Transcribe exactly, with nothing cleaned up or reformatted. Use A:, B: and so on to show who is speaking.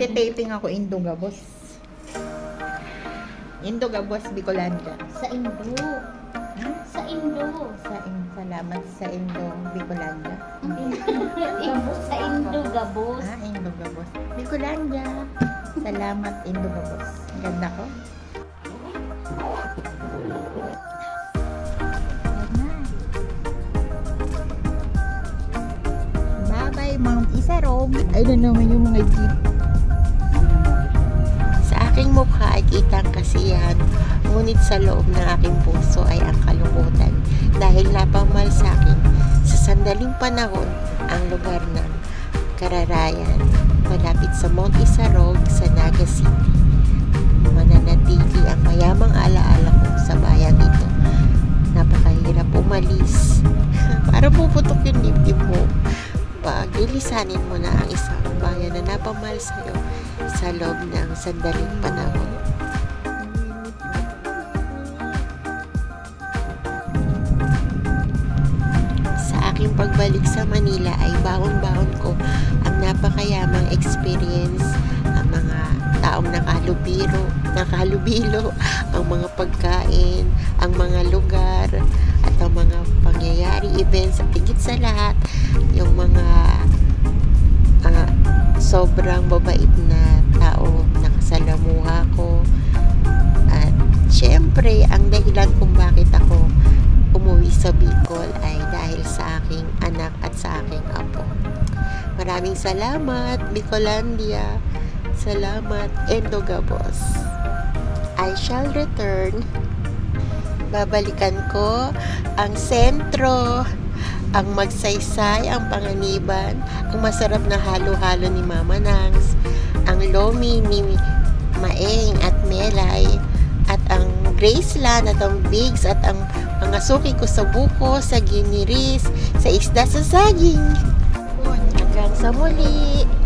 A: Magte-taping ako Indogabos. Indogabos, Bicolanda.
B: Sa Indo.
A: Hmm?
B: Sa Indo.
A: Sa in, salamat sa Indo, Bicolanda.
B: Indo sa Indo, Gabos.
A: Ah, Indogabos. Bicolanda. Salamat, Indogabos. Ganda ko. Bye-bye, Mount Isarog. Ayun na naman yung mga jeep. Sa aking mukha ay kitang kasiyahan, ngunit sa loob ng aking puso ay ang kalungkutan dahil napamal sa akin sa sandaling panahon ang lugar ng Kararayan malapit sa Mount Isarog sa Naga City. Mananatili ang mayamang alaala ko sa bayan ito. Napakahirap umalis. Para puputok yung dibdib mo pag ilisanin mo na ang isang bayan na napamahal sa'yo sa loob ng sandaling panahon. Sa aking pagbalik sa Manila ay baon-baon ko ang napakayamang experience, ang mga taong nakalubiro, nakalubilo, ang mga pagkain, ang mga lugar, at ang mga pangyayari, events, at higit sa lahat, yung mga uh, sobrang mabait na tao nakasalamuha ko. At syempre, ang dahilan kung bakit ako umuwi sa Bicol ay dahil sa aking anak at sa aking apo. Maraming salamat, Bicolandia. Salamat, Indogabos. I shall return. Babalikan ko ang sentro, ang magsaysay, ang panganiban, ang masarap na halo-halo ni Mama Nangs, ang lomi ni Maeng at Melay, at ang Graceland at ang Bigs at ang mga suki ko sa buko, sa giniris, sa isda, sa saging. Hanggang sa muli.